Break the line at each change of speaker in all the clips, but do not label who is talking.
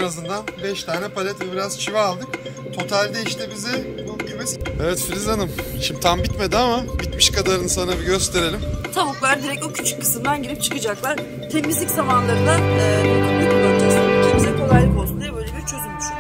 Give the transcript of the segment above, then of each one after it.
azından 5 tane palet ve biraz çivi aldık. Totalde işte bize bu kümes... Evet Filiz Hanım, şimdi tam bitmedi ama bitmiş kadarını sana bir gösterelim.
Tavuklar direkt o küçük kısımdan girip çıkacaklar. Temizlik zamanlarında bu kullanacağız. Bize kolaylık olsun diye böyle bir çözüm düşün.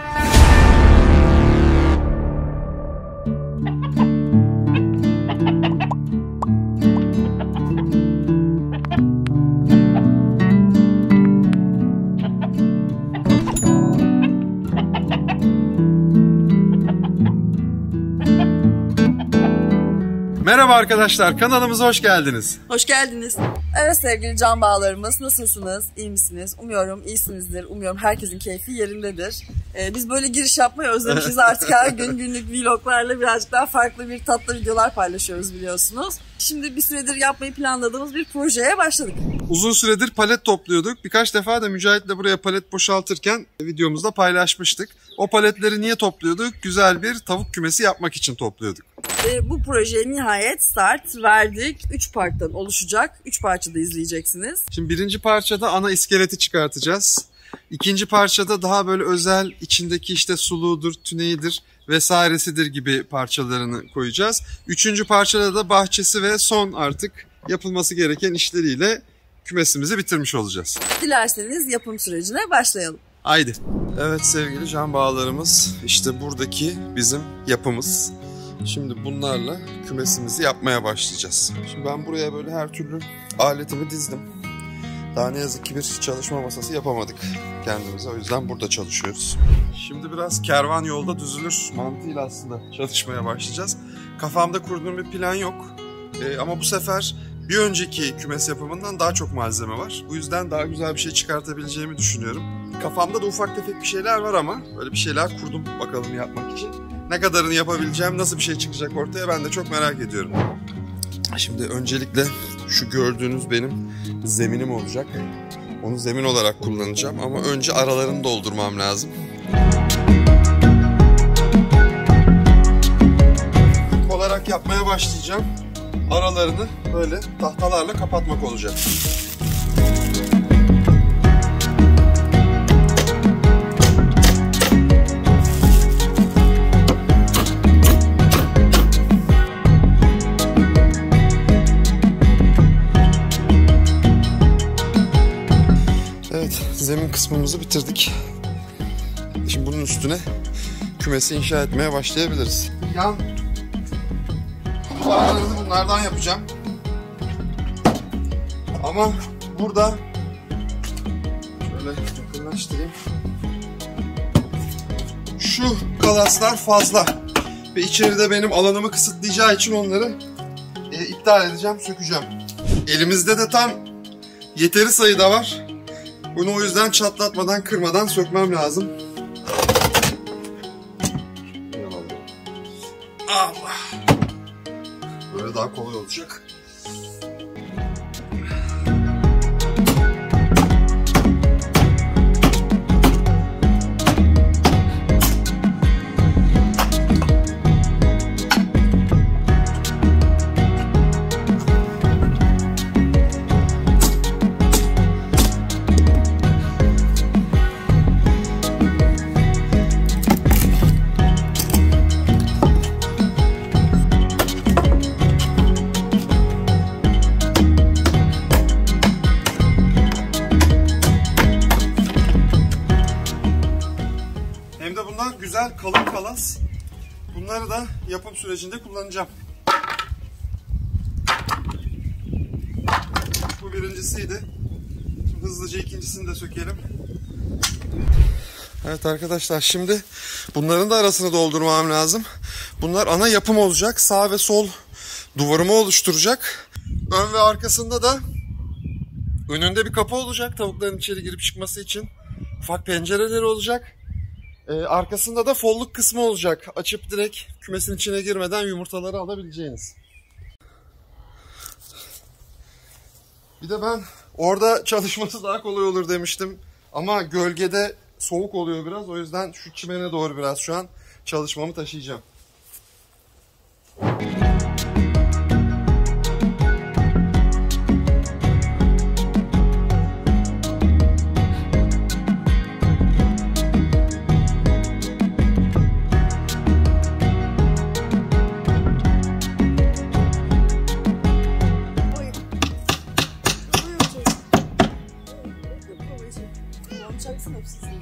Merhaba arkadaşlar, kanalımıza hoş geldiniz.
Hoş geldiniz. Evet sevgili can bağlarımız, nasılsınız? İyi misiniz? Umuyorum iyisinizdir. Umuyorum herkesin keyfi yerindedir. Biz böyle giriş yapmayı özlemişiz. Artık her gün günlük vloglarla birazcık daha farklı bir tatlı videolar paylaşıyoruz biliyorsunuz. Şimdi bir süredir yapmayı planladığımız bir projeye başladık.
Uzun süredir palet topluyorduk. Birkaç defa da Mücahit'le buraya palet boşaltırken videomuzda paylaşmıştık. O paletleri niye topluyorduk? Güzel bir tavuk kümesi yapmak için topluyorduk.
Bu projeye nihayet start verdik. 3 parttan oluşacak. 3 parçada izleyeceksiniz.
Şimdi birinci parçada ana iskeleti çıkartacağız. İkinci parçada daha böyle özel içindeki işte suluğudur, tüneyidir vesairesidir gibi parçalarını koyacağız. Üçüncü parçada da bahçesi ve son artık yapılması gereken işleriyle kümesimizi bitirmiş olacağız.
Dilerseniz yapım sürecine başlayalım.
Haydi. Evet sevgili can bağlarımız, işte buradaki bizim yapımız. Şimdi bunlarla kümesimizi yapmaya başlayacağız. Şimdi ben buraya böyle her türlü aletimi dizdim. Daha ne yazık ki bir çalışma masası yapamadık kendimize. O yüzden burada çalışıyoruz. Şimdi biraz kervan yolda düzülür mantığıyla aslında çalışmaya başlayacağız. Kafamda kurduğum bir plan yok. Ama bu sefer bir önceki kümes yapımından daha çok malzeme var. Bu yüzden daha güzel bir şey çıkartabileceğimi düşünüyorum. Kafamda da ufak tefek bir şeyler var ama böyle bir şeyler kurdum bakalım yapmak için. Ne kadarını yapabileceğim, nasıl bir şey çıkacak ortaya ben de çok merak ediyorum. Şimdi öncelikle şu gördüğünüz benim zeminim olacak. Onu zemin olarak kullanacağım ama önce aralarını doldurmam lazım. İlk olarak yapmaya başlayacağım. Aralarını böyle tahtalarla kapatmak olacak. Zemin kısmımızı bitirdik. Şimdi bunun üstüne kümesi inşa etmeye başlayabiliriz. Yan duvarlarını bunlardan yapacağım. Ama burada şöyle yakınlaştırayım. Şu kalaslar fazla ve içeride benim alanımı kısıtlayacağı için onları iptal edeceğim, sökeceğim. Elimizde de tam yeteri sayıda var. Bunu o yüzden çatlatmadan, kırmadan sökmem lazım. Allah. Böyle daha kolay olacak. Güzel kalın kalas. Bunları da yapım sürecinde kullanacağım. Bu birincisiydi. Şimdi hızlıca ikincisini de sökelim. Evet arkadaşlar, şimdi bunların da arasını doldurmam lazım. Bunlar ana yapım olacak. Sağ ve sol duvarımı oluşturacak. Ön ve arkasında da önünde bir kapı olacak tavukların içeri girip çıkması için. Ufak pencereleri olacak. Arkasında da folluk kısmı olacak. Açıp direkt kümesin içine girmeden yumurtaları alabileceğiniz. Bir de ben orada çalışması daha kolay olur demiştim. Ama gölgede soğuk oluyor biraz. O yüzden şu çimene doğru biraz şu an çalışmamı taşıyacağım.
Çok sizi.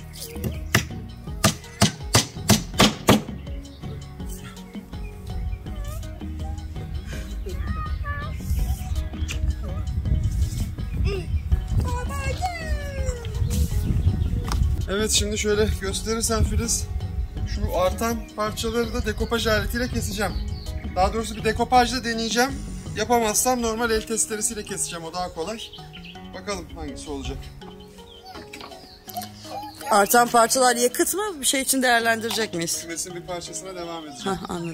Evet, şimdi şöyle gösterirsen Filiz, şu artan parçaları da dekopaj aletiyle keseceğim. Daha doğrusu bir dekopajla deneyeceğim. Yapamazsam normal el testeresiyle keseceğim, o daha kolay. Bakalım hangisi olacak.
Artan parçalar yakıt mı? Bir şey için değerlendirecek miyiz?
Kümesin bir parçasına devam edeceğim.
Anladım.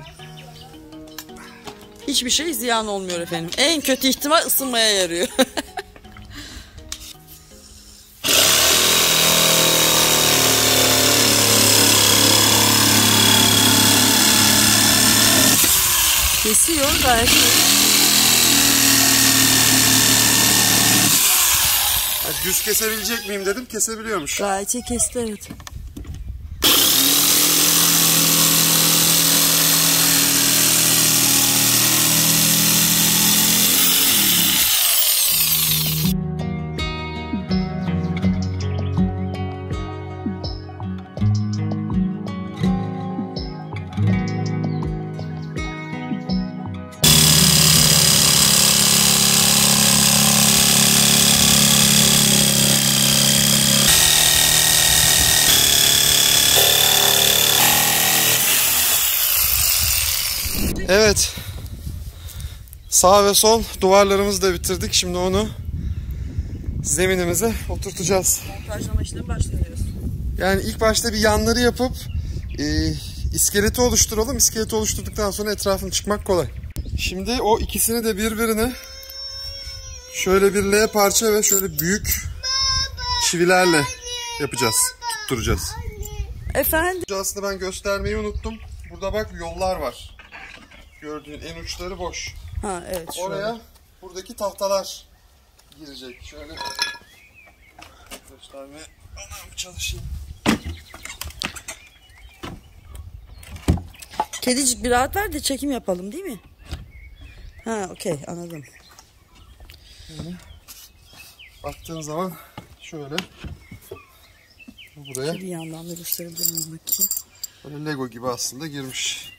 Hiçbir şey ziyan olmuyor efendim. En kötü ihtimal ısınmaya yarıyor. Kesiyor gayet iyi.
Düz kesebilecek miyim dedim, kesebiliyormuş.
Gayet iyi kesti, evet.
Evet. Sağ ve sol duvarlarımızı da bitirdik. Şimdi onu zeminimize oturtacağız.
Montajlama işlemi başlıyoruz.
Yani ilk başta bir yanları yapıp iskeleti oluşturalım. İskeleti oluşturduktan sonra etrafını çıkmak kolay. Şimdi o ikisini de birbirine şöyle bir L parça ve şöyle büyük çivilerle yapacağız. Tutturacağız.
Efendim?
Aslında ben göstermeyi unuttum. Burada bak yollar var. Gördüğün en uçları boş.
Ha evet.
Oraya buradaki tahtalar girecek. Şöyle göstermeye çalışayım.
Kedicik bir rahat ver de çekim yapalım, değil mi? Ha okey, anladım.
Şöyle. Baktığın zaman şöyle buraya
bir yandan da gösterebilir miyim bakayım?
böyle Lego gibi aslında girmiş.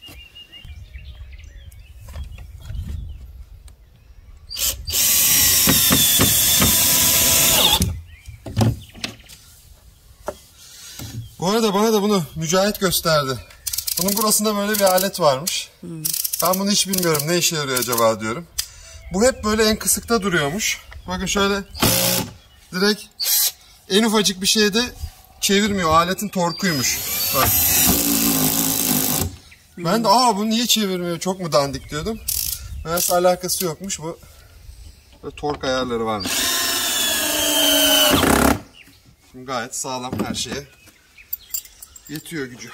Bu arada bana da bunu Mücahit gösterdi. Bunun burasında böyle bir alet varmış. Ben bunu hiç bilmiyorum. Ne işe yarıyor acaba diyorum. Bu hep böyle en kısıkta duruyormuş. Bakın şöyle direkt en ufacık bir şeyde çevirmiyor. Aletin torkuymuş. Bak. Ben de bu niye çevirmiyor? Çok mu dandik diyordum. Meğerse alakası yokmuş. Bu böyle tork ayarları varmış. Şimdi gayet sağlam, her şeye yetiyor gücü.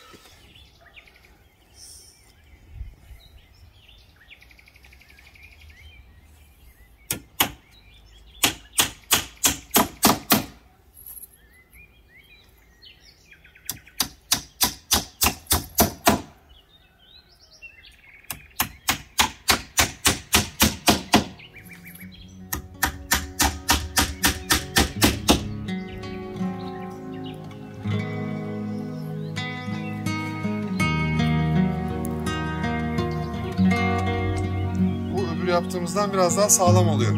Yaptığımızdan biraz daha sağlam oluyor.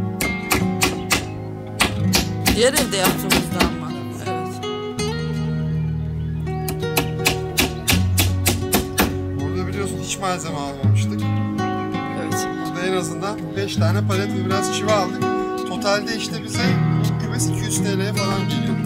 Diğer evde yaptığımızdan mı? Evet.
Burada biliyorsun hiç malzeme almamıştık.
Evet.
Burada en azından 5 tane palet ve biraz çivi aldık. Totalde işte bize bu kümes 200 TL'ye falan geliyor.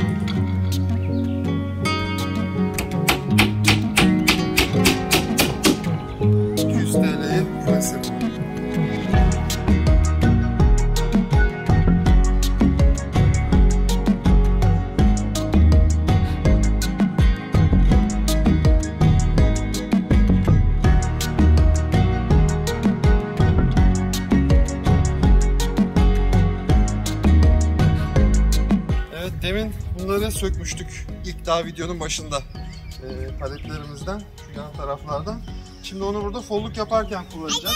Demin bunları sökmüştük ilk daha videonun başında paletlerimizden, şu yan taraflardan. Şimdi onu burada folluk yaparken kullanacağız.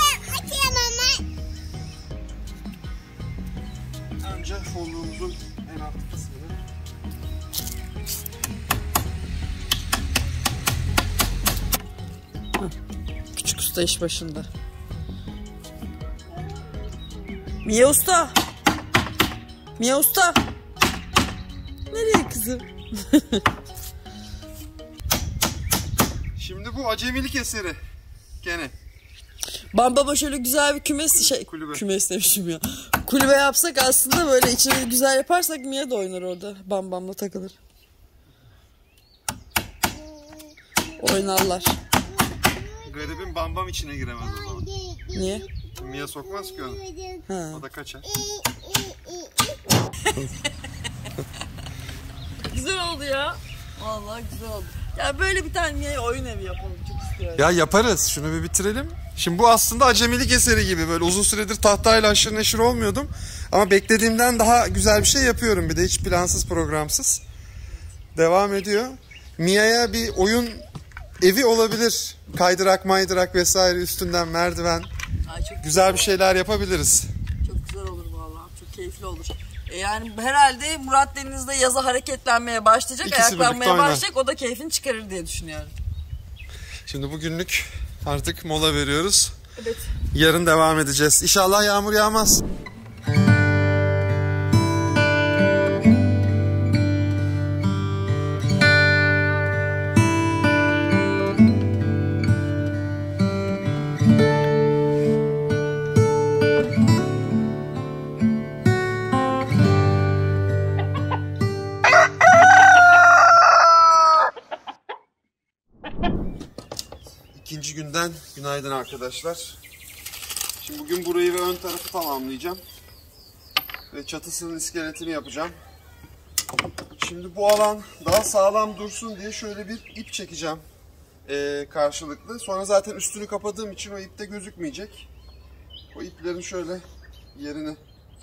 Önce folluğumuzun en alt kısmını
Usta iş başında. Mia Usta. Mia Usta. Nereye kızım?
Şimdi bu acemilik eseri. Gene.
Bambama şöyle güzel bir kümes
Kulübe.
Kümes demişim ya. Kulübe yapsak aslında, böyle içini güzel yaparsak Mia da oynar orada. Bambamla takılır. Oynarlar.
Garibim Bambam içine giremez o zaman.
Niye?
Mia sokmaz ki onu.
Ha.
O da kaçar.
Güzel oldu ya. Vallahi güzel oldu. Ya böyle bir tane Mia'ya oyun evi yapalım, çok istiyorum.
Ya yaparız. Şunu bir bitirelim. Şimdi bu aslında acemilik eseri gibi. Böyle uzun süredir tahtayla aşırı neşir olmuyordum. Ama beklediğimden daha güzel bir şey yapıyorum. Bir de hiç plansız programsız. Devam ediyor. Mia'ya bir oyun evi olabilir. Kaydırak maydırak vesaire, üstünden merdiven.
Ay, çok
güzel bir şeyler yapabiliriz.
Çok güzel olur vallahi. Çok keyifli olur. Yani herhalde Murat Deniz'de yaza hareketlenmeye başlayacak,
İkisi
ayaklanmaya başlayacak. O da keyfini çıkarır diye düşünüyorum.
Şimdi bugünlük artık mola veriyoruz.
Evet.
Yarın devam edeceğiz. İnşallah yağmur yağmaz. İkinci günden günaydın arkadaşlar. Şimdi bugün burayı ve ön tarafı tamamlayacağım. Ve çatısının iskeletini yapacağım. Şimdi bu alan daha sağlam dursun diye şöyle bir ip çekeceğim karşılıklı. Sonra zaten üstünü kapadığım için o ip de gözükmeyecek. O iplerin şöyle yerini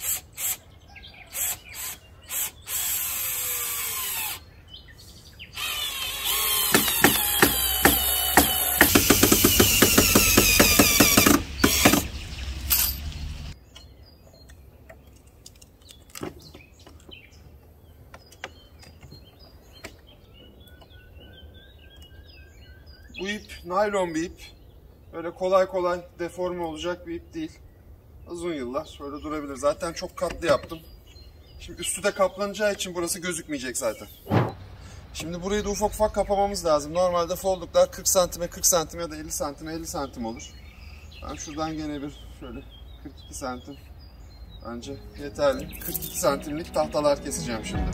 Bu ip naylon bir ip. Öyle kolay kolay deforme olacak bir ip değil. Uzun yıllar şöyle durabilir. Zaten çok katlı yaptım. Şimdi üstü de kaplanacağı için burası gözükmeyecek zaten. Şimdi burayı da ufak ufak kapamamız lazım. Normalde folduklar 40 santime 40 santim ya da 50 santime 50 santim olur. Ben şuradan gene bir şöyle 42 santim bence yeterli. 42 santimlik tahtalar keseceğim şimdi.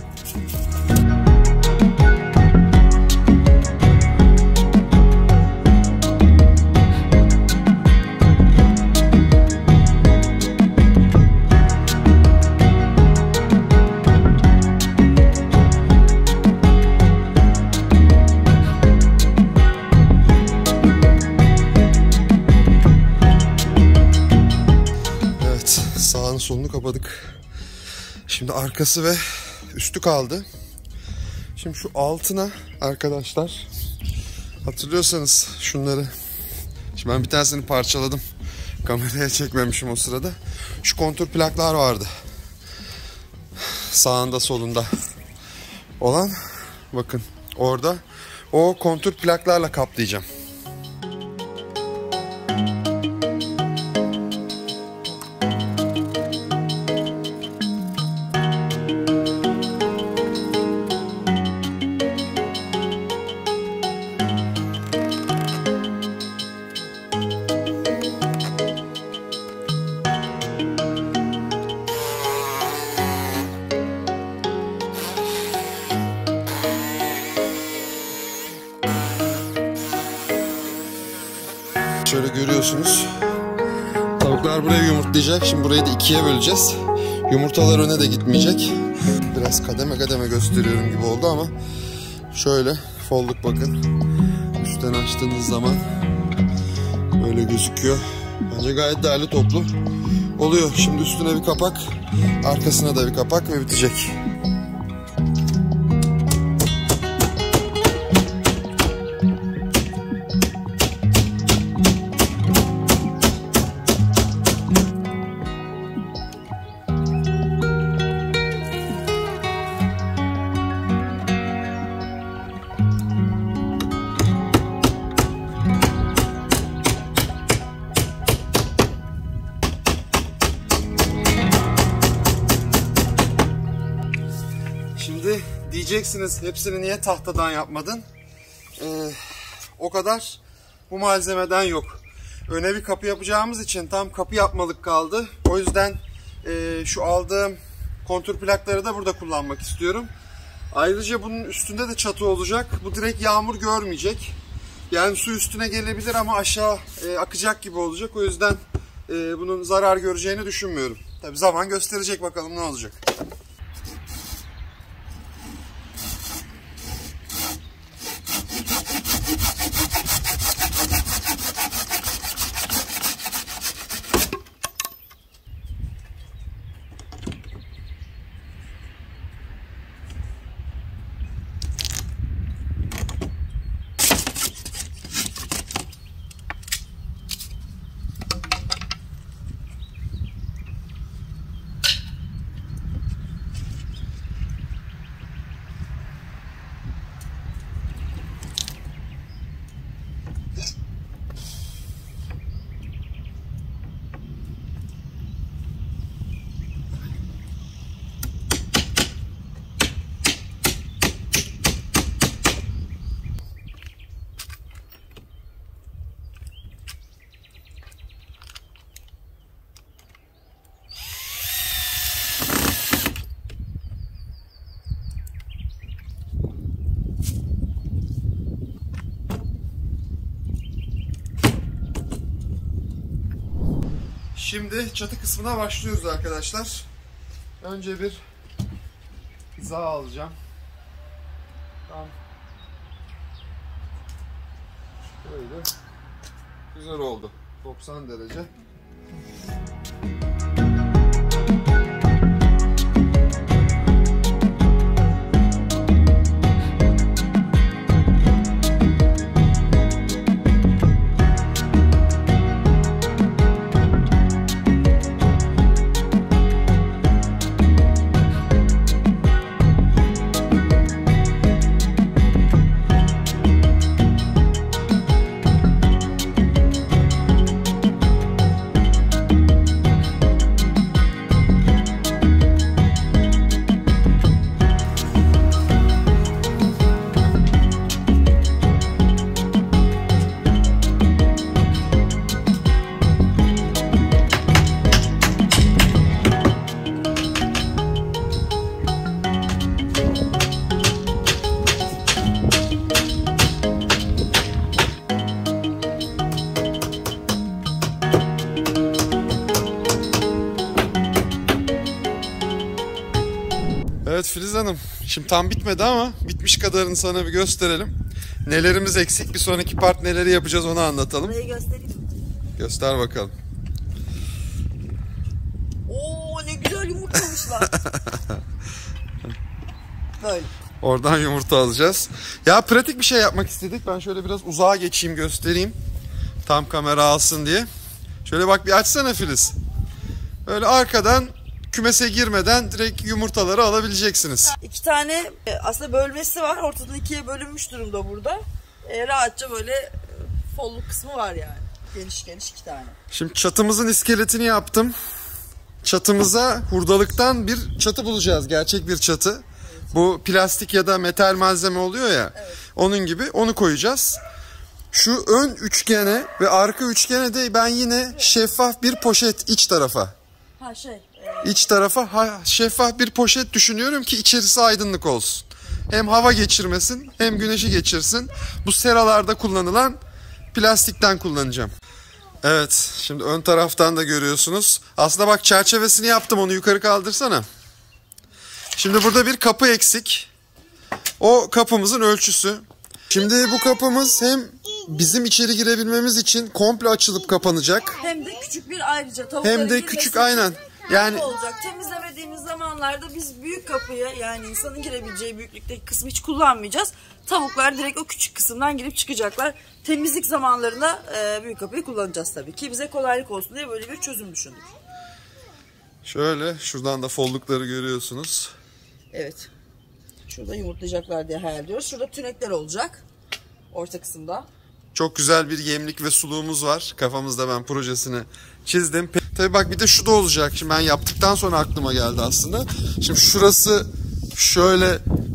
Sağını solunu kapadık. Şimdi arkası ve üstü kaldı. Şimdi şu altına arkadaşlar, hatırlıyorsanız şunları, şimdi ben bir tanesini parçaladım. Kameraya çekmemişim o sırada. Şu kontur plaklar vardı. Sağında solunda olan, bakın orada o kontur plaklarla kaplayacağım. Şöyle görüyorsunuz. Tavuklar buraya yumurtlayacak. Şimdi burayı da ikiye böleceğiz. Yumurtalar öne de gitmeyecek. Biraz kademe kademe gösteriyorum gibi oldu ama şöyle folduk bakın. Üstten açtığınız zaman böyle gözüküyor. Bence gayet değerli toplu oluyor. Şimdi üstüne bir kapak, arkasına da bir kapak ve bitecek. Diyeceksiniz hepsini niye tahtadan yapmadın? O kadar bu malzemeden yok. Öne bir kapı yapacağımız için tam kapı yapmalık kaldı. O yüzden şu aldığım kontür plakları da burada kullanmak istiyorum. Ayrıca bunun üstünde de çatı olacak. Bu direkt yağmur görmeyecek. Yani su üstüne gelebilir ama aşağı akacak gibi olacak. O yüzden bunun zarar göreceğini düşünmüyorum. Tabii zaman gösterecek, bakalım ne olacak. Şimdi çatı kısmına başlıyoruz arkadaşlar. Önce bir hiza alacağım. Tam böyle güzel oldu. 90 derece. Evet Filiz Hanım, şimdi tam bitmedi ama bitmiş kadarını sana bir gösterelim. Nelerimiz eksik, bir sonraki part neleri yapacağız onu anlatalım.
Burayı göstereyim mi?
Göster bakalım.
Oo ne güzel yumurtlamışlar. Böyle.
Oradan yumurta alacağız. Ya pratik bir şey yapmak istedik. Ben şöyle biraz uzağa geçeyim, göstereyim. Tam kamera alsın diye. Şöyle bak, bir açsana Filiz. Böyle arkadan kümese girmeden direkt yumurtaları alabileceksiniz.
2 tane aslında bölmesi var. Ortadan 2'ye bölünmüş durumda burada. Rahatça böyle folluk kısmı var yani. Geniş geniş 2 tane.
Şimdi çatımızın iskeletini yaptım. Çatımıza hurdalıktan bir çatı bulacağız. Gerçek bir çatı. Evet. Bu plastik ya da metal malzeme oluyor ya. Evet. Onun gibi onu koyacağız. Şu ön üçgene ve arka üçgene de ben yine şeffaf bir poşet iç tarafa. İç tarafa şeffaf bir poşet düşünüyorum ki içerisi aydınlık olsun. Hem hava geçirmesin hem güneşi geçirsin. Bu seralarda kullanılan plastikten kullanacağım. Evet, şimdi ön taraftan da görüyorsunuz. Aslında bak, çerçevesini yaptım, onu yukarı kaldırsana. Şimdi burada bir kapı eksik. O kapımızın ölçüsü. Şimdi bu kapımız hem bizim içeri girebilmemiz için komple açılıp kapanacak.
Hem de küçük bir ayrıca
hem de küçük, aynen. Yani
olacak. Temizlemediğimiz zamanlarda biz büyük kapıyı, yani insanın girebileceği büyüklükteki kısmı hiç kullanmayacağız. Tavuklar direkt o küçük kısımdan girip çıkacaklar. Temizlik zamanlarında büyük kapıyı kullanacağız tabii ki. Bize kolaylık olsun diye böyle bir çözüm düşündük.
Şöyle şuradan da follukları görüyorsunuz.
Evet. Şurada yumurtlayacaklar diye hayal ediyoruz. Şurada tünekler olacak. Orta kısımda.
Çok güzel bir yemlik ve suluğumuz var. Kafamızda ben projesini çizdim. Tabii bak, bir de şu da olacak. Şimdi ben yaptıktan sonra aklıma geldi aslında. Şimdi şurası şöyle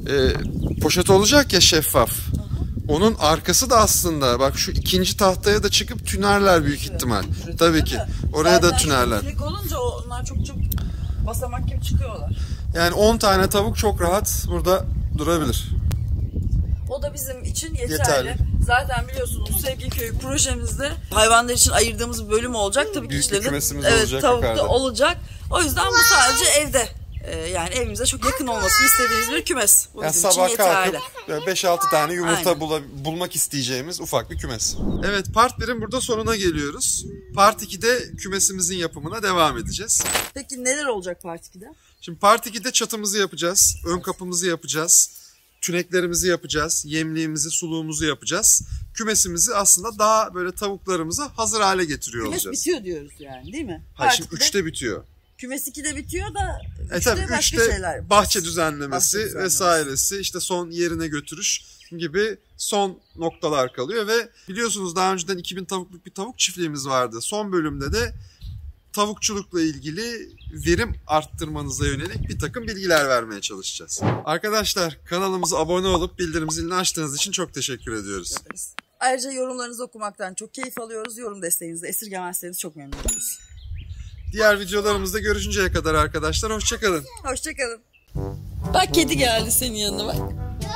poşet olacak ya, şeffaf. Onun arkası da aslında bak şu ikinci tahtaya da çıkıp tünerler büyük ihtimal. Tabii ki. Oraya da tünerler.
Zaten olunca onlar çok basamak gibi çıkıyorlar.
Yani 10 tane tavuk çok rahat burada durabilir.
O da bizim için yeterli. Zaten biliyorsunuz Sevgi Köyü projemizde hayvanlar için ayırdığımız bir bölüm olacak. Tabii
büyük
ki
bir kümesimiz
evet,
olacak
tavuk
yukarıda.
da olacak. O yüzden bu sadece evde. Yani evimize çok yakın olmasını istediğimiz bir kümes. Bu
Yani
bizim için
sabah
yeterli.
kalkıp 5-6 tane yumurta bulmak isteyeceğimiz ufak bir kümes. Evet, part 1'in burada sonuna geliyoruz. Part 2'de kümesimizin yapımına devam edeceğiz.
Peki neler olacak part 2'de?
Şimdi part 2'de çatımızı yapacağız, ön kapımızı yapacağız, tüneklerimizi yapacağız, yemliğimizi, suluğumuzu yapacağız. Kümesimizi aslında daha böyle tavuklarımıza hazır hale getiriyor
Kümes
olacağız.
bitiyor diyoruz yani, değil mi?
Hayır, şimdi 3'te bitiyor.
Kümes 2'de bitiyor da 3'te
Tabii
başka
3'te
şeyler.
bahçe düzenlemesi vesairesi, işte son yerine götürüş gibi son noktalar kalıyor ve biliyorsunuz daha önceden 2000 tavukluk bir tavuk çiftliğimiz vardı. Son bölümde de tavukçulukla ilgili verim arttırmanıza yönelik bir takım bilgiler vermeye çalışacağız. Arkadaşlar, kanalımıza abone olup bildirim zilini açtığınız için çok teşekkür ediyoruz.
Ayrıca yorumlarınızı okumaktan çok keyif alıyoruz. Yorum desteğinizi esirgemezseniz çok memnun oluruz.
Diğer videolarımızda görüşünceye kadar arkadaşlar hoşçakalın.
Hoşçakalın. Bak kedi geldi senin yanına bak.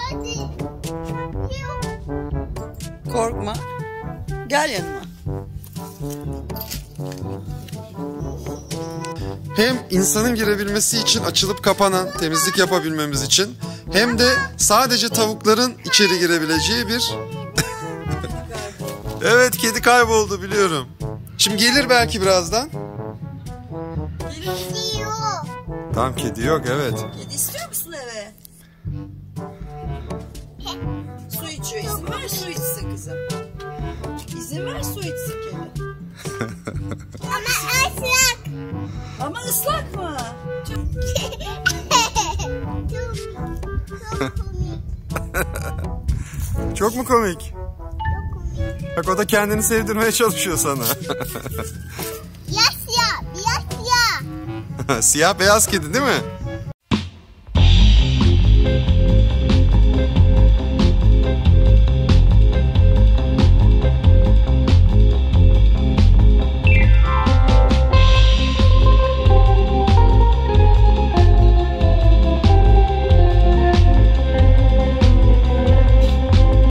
Korkma. Gel yanıma.
Hem insanın girebilmesi için açılıp kapanan, temizlik yapabilmemiz için, hem de sadece tavukların içeri girebileceği bir... Evet, kedi kayboldu biliyorum. Şimdi gelir belki birazdan.
Kedi yok.
Tamam, kedi yok, evet.
Kedi istiyor musun eve? Su içiyor. İzin ver su içsin kızım. İzin ver su içsin kedi.
Ama ıslak.
Ama ıslak mı?
Çok mu komik? Bak, o da kendini sevdirmeye çalışıyor sana.
Siyah, beyaz siyah.
Siyah beyaz kedi değil mi?